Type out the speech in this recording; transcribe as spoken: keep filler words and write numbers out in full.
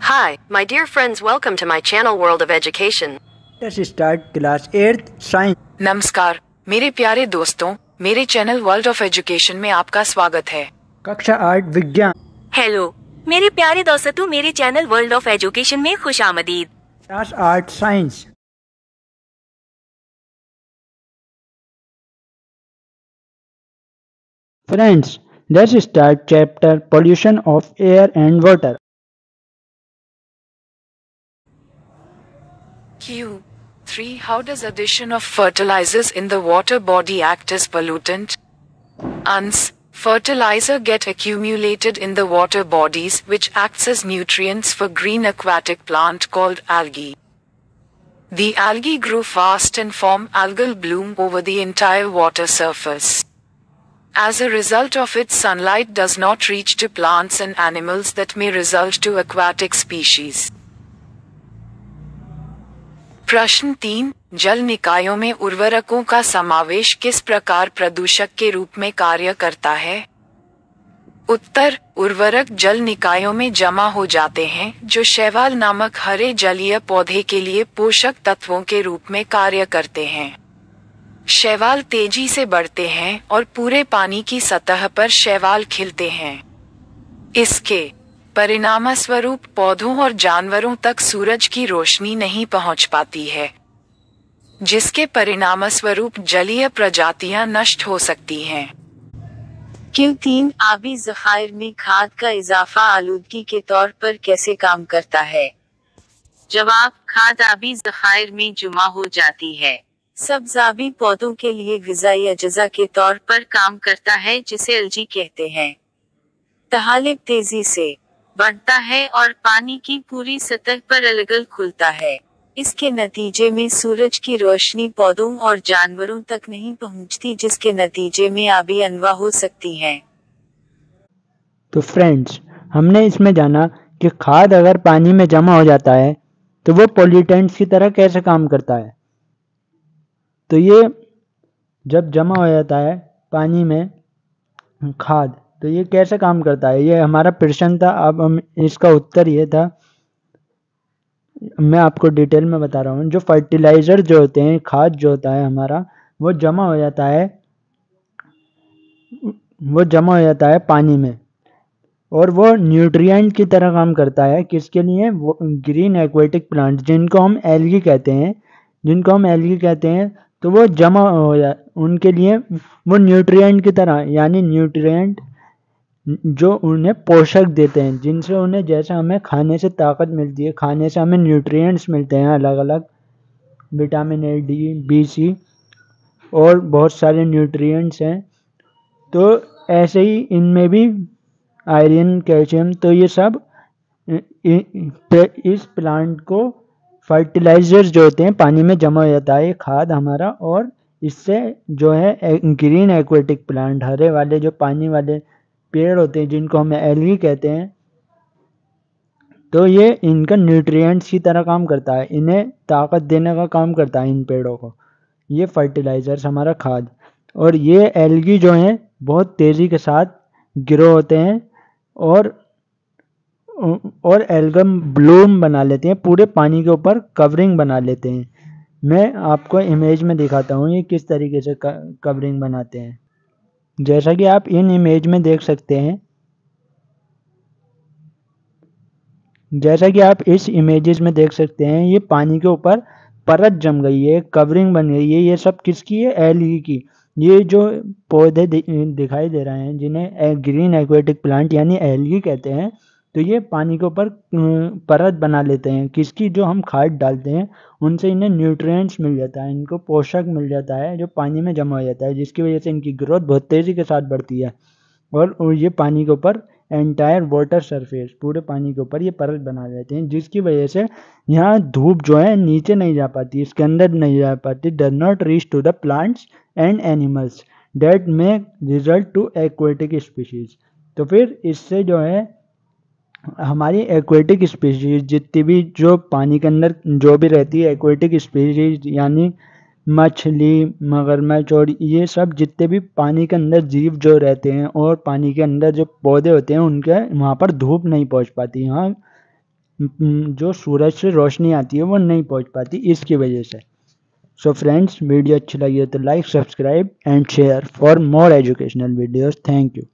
Hi, my dear friends, welcome to my channel World of Education. Let us start class eighth science. नमस्कार मेरे प्यारे दोस्तों, मेरे channel world of education में आपका स्वागत है। कक्षा आठ विज्ञान। हेलो मेरे प्यारे दोस्तों, मेरे चैनल वर्ल्ड ऑफ एजुकेशन में खुशामदीद। क्लास आठ science. Friends, let's start chapter pollution of air and water. Q three. How does addition of fertilizers in the water body act as pollutant? Ans. Fertilizer get accumulated in the water bodies which acts as nutrients for green aquatic plant called algae. The algae grow fast and form algal bloom over the entire water surface. As a result of it, sunlight does not reach to plants and animals that may result to aquatic species. प्रश्न तीन, जल निकायों में उर्वरकों का समावेश किस प्रकार प्रदूषक के रूप में कार्य करता है? उत्तर, उर्वरक जल निकायों में जमा हो जाते हैं जो शैवाल नामक हरे जलीय पौधे के लिए पोषक तत्वों के रूप में कार्य करते हैं। शैवाल तेजी से बढ़ते हैं और पूरे पानी की सतह पर शैवाल खिलते हैं। इसके परिणामस्वरूप पौधों और जानवरों तक सूरज की रोशनी नहीं पहुंच पाती है, जिसके परिणामस्वरूप जलीय प्रजातियां नष्ट हो सकती हैं। क्यू तीन, आबी ज़खायर में खाद का इजाफा आलूदगी के तौर पर कैसे काम करता है? जवाब, खाद आबी ज़खायर में जमा हो जाती है। सब्ज़ाबी पौधों के लिए ग़िज़ाई अज्जा के तौर पर काम करता है जिसे अलजी कहते हैं। तहालिब तेजी से बढ़ता है और पानी की पूरी सतह पर अलगल खुलता है। इसके नतीजे में सूरज की रोशनी पौधों और जानवरों तक नहीं पहुंचती, जिसके नतीजे में आबी अनवा हो सकती हैं। तो फ्रेंड्स, हमने इसमें जाना कि खाद अगर पानी में जमा हो जाता है तो वो पॉल्यूटेंट्स की तरह कैसे काम करता है। तो ये जब जमा हो जाता है पानी में खाद, तो ये कैसे काम करता है, ये हमारा प्रश्न था। अब हम इसका उत्तर ये था, मैं आपको डिटेल में बता रहा हूँ। जो फर्टिलाइज़र जो होते हैं, खाद जो होता है हमारा, वो जमा हो जाता है वो जमा हो जाता है पानी में, और वो न्यूट्रिएंट की तरह काम करता है। किसके लिए? वो ग्रीन एक्वेटिक प्लांट, जिनको हम एल्गी कहते हैं जिनको हम एल्गी कहते हैं तो वो जमा हो जा उनके लिए वो न्यूट्रिएंट की तरह, यानी न्यूट्रिएंट जो उन्हें पोषक देते हैं, जिनसे उन्हें, जैसे हमें खाने से ताकत मिलती है, खाने से हमें न्यूट्रिएंट्स मिलते हैं, अलग अलग vitamin A, D, B, C और बहुत सारे न्यूट्रिएंट्स हैं। तो ऐसे ही इनमें भी आयरन, कैल्शियम, तो ये सब इस प्लांट को फर्टिलाइजर्स जो होते हैं पानी में जमा हो जाता है, खाद हमारा, और इससे जो है ग्रीन एक्वेटिक प्लांट, हरे वाले जो पानी वाले पेड़ होते हैं जिनको हम एल्गी कहते हैं, तो ये इनका न्यूट्रिएंट्स की तरह काम करता है, इन्हें ताकत देने का काम करता है इन पेड़ों को, ये फर्टिलाइजर्स हमारा खाद। और ये एल्गी जो हैं बहुत तेज़ी के साथ ग्रो होते हैं और और एल्गम ब्लूम बना लेते हैं, पूरे पानी के ऊपर कवरिंग बना लेते हैं। मैं आपको इमेज में दिखाता हूँ ये किस तरीके से कवरिंग बनाते हैं। जैसा कि आप इन इमेज में देख सकते हैं जैसा कि आप इस इमेजेस में देख सकते हैं ये पानी के ऊपर परत जम गई है, कवरिंग बन गई है। ये सब किसकी है? एल्गी की। ये जो पौधे दिखाई दे रहे हैं जिन्हें ग्रीन एक्वेटिक प्लांट यानी एल्गी कहते हैं, तो ये पानी के ऊपर परत बना लेते हैं। किसकी? जो हम खाद डालते हैं उनसे इन्हें न्यूट्रिएंट्स मिल जाता है, इनको पोषक मिल जाता है जो पानी में जमा हो जाता है, जिसकी वजह से इनकी ग्रोथ बहुत तेज़ी के साथ बढ़ती है। और ये पानी के ऊपर एंटायर वाटर सरफेस, पूरे पानी के ऊपर ये परत बना लेते हैं, जिसकी वजह से यहाँ धूप जो है नीचे नहीं जा पाती, इसके अंदर नहीं जा पाती। Does not reach to the plants and animals that may result to aquatic species. तो फिर इससे जो है हमारी एक्वेटिक स्पीशीज जितनी भी जो पानी के अंदर जो भी रहती है, एक्वेटिक स्पीशीज यानी मछली, मगरमच्छ और ये सब जितने भी पानी के अंदर जीव जो रहते हैं और पानी के अंदर जो पौधे होते हैं, उनके वहाँ पर धूप नहीं पहुँच पाती। यहाँ जो सूरज से रोशनी आती है वो नहीं पहुंच पाती इसकी वजह से। सो फ्रेंड्स, वीडियो अच्छी लगी है तो like, subscribe and share for more educational videos. Thank you.